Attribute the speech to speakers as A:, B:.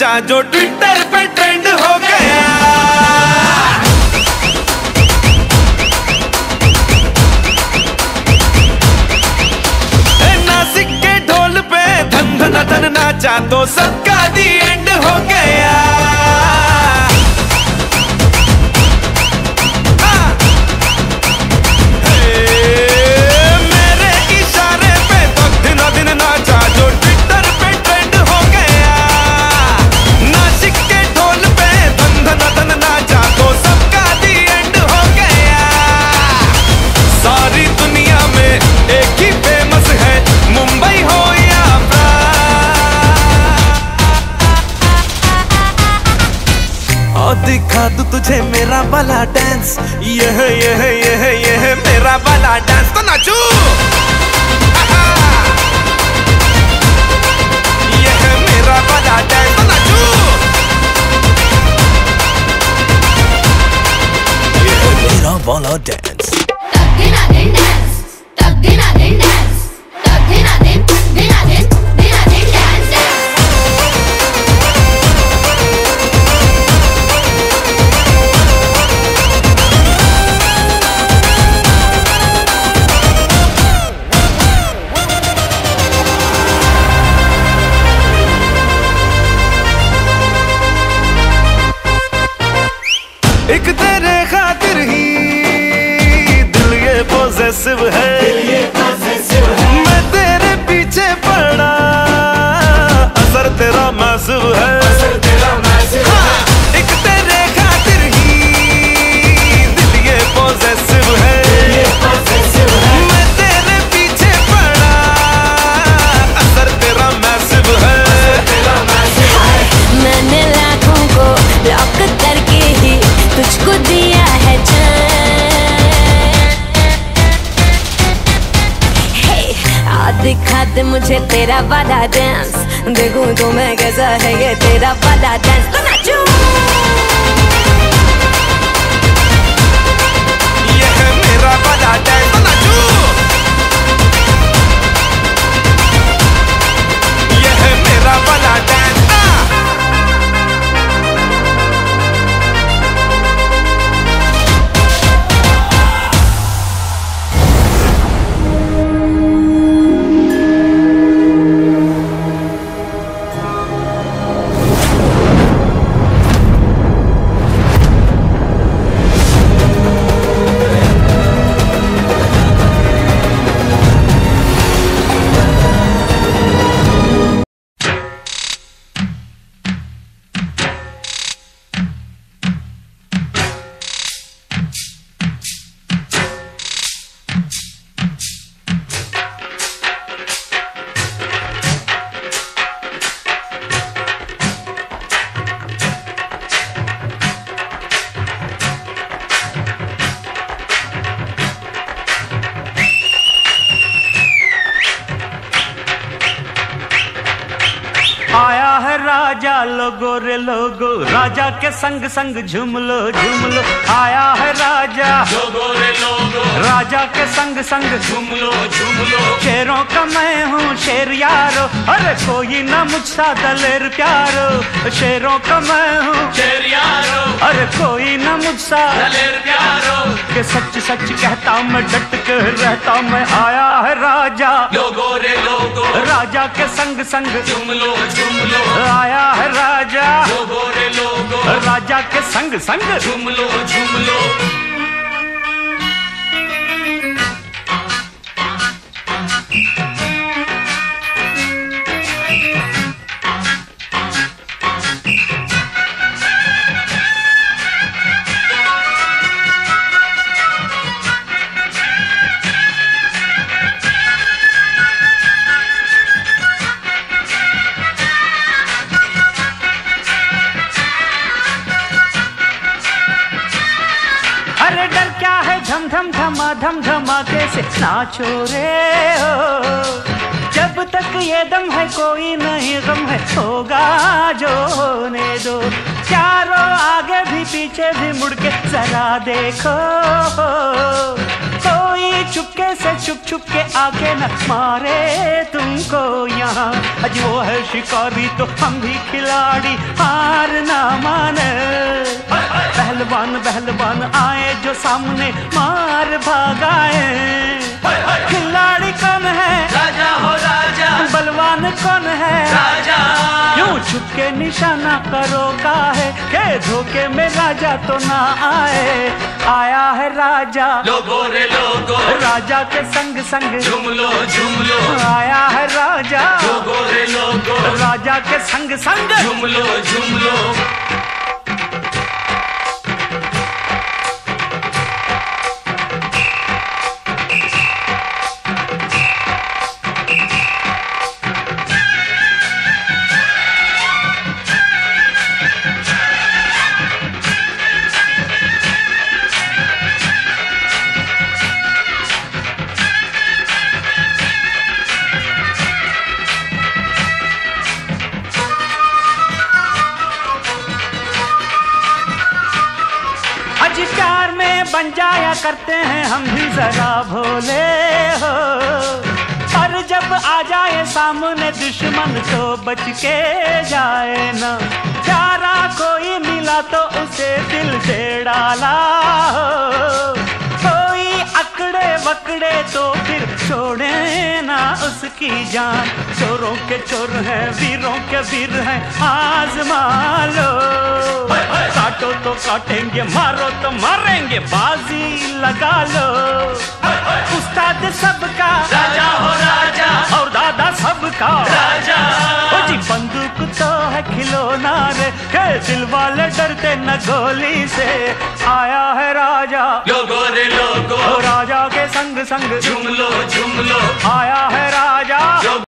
A: नाचा जो ट्विटर पे ट्रेंड हो गया। नासिक के ढोल पे धन धन धन नाचा तो सबका दी एंड हो गया। दिखा दूं तुझे मेरा वाला डांस, ये मेरा वाला डांस तो नाचू। ये है मेरा वाला डांस तो नाचू। ये है मेरा वाला डांस। एक तेरे खातिर ही दिल ये पॉसेसिव है, मैं तेरे पीछे पड़ा असर तेरा मैसिव है। हाँ, एक तेरे खातिर ही दिल ये पॉसेसिव है, मैं तेरे पीछे पड़ा असर तेरा मैसिव है।
B: मैंने लाखों को लॉक करके ही तुझको दिया है दिखा दे मुझे तेरा वाला डांस, देखूं तो मैं कैसा है ये तेरा वाला डांस तो नाचूं।
A: ये है मेरा वाला डांस तो नाचू। ये है मेरा वाला डांस।
C: आया है राजा लोगो रे लोगो, राजा के संग संग झूम लो झूम लो। आया है राजा लोगो रे लोगो, राजा के संग संग झूम लो झूम लो। शेरों का मैं हूँ शेर यारो, अरे कोई ना मुझसा दलेर प्यारो। शेरों का मैं हूँ शेर यारो, अरे कोई ना मुझसा दलेर प्यारो। के सच सच कहता मैं डट के रहता मैं। आया है राजा लोगो रे लोगो, राजा के संग संग झूम लो झूम लो। आया है राजा लोगो रे लोगो, राजा के संग संग झूम लो झूम लो। धम धम धमा धम धमाके से नाचो रे हो। जब तक ये दम है कोई नहीं गम है, होगा जो होने दो। चारों आगे भी पीछे भी मुड़ के जरा देखो, कोई कोई चुपके से छुप के आके न मारे तुमको यहाँ। आज वो है शिकारी तो हम भी खिलाड़ी, हार ना माने। पहलवान आए जो सामने मार भागाए। खिलाड़ी कौन है?
A: राजा हो राजा।
C: बलवान कौन है?
A: राजा।
C: यूं छुप के निशाना करो काहे के धोखे में राजा तो ना आए। आया है राजा
A: लोगो रे लोगो,
C: राजा के संग संग
A: झूम लो झूम लो।
C: आया है राजा
A: लोगो रे लोगो,
C: राजा के संग संग
A: झूम लो झूम लो।
C: आज प्यार में बन जाया करते हैं हम भी जरा भोले हो, और जब आ जाए सामने दुश्मन तो बच के जाए ना। प्यारा कोई मिला तो उसे दिल से डाला हो, कोई अकड़े वकड़े तो फिर छोड़े ना उसकी जान। चोरों के चोर हैं, वीरों के वीर हैं, आजमा लो। काटो तो काटेंगे, मारो तो मारेंगे, बाजी लगा लो। उस्ताद सबका
A: राजा हो राजा,
C: और दादा सबका
A: राजा।
C: ओ जी बंदूक तो है खिलौना रे, के दिल वाले डरते न गोली से। आया है राजा
A: लोगो रे लोगो,
C: राजा के संग संग
A: झूम लो झूम लो।
C: आया है राजा।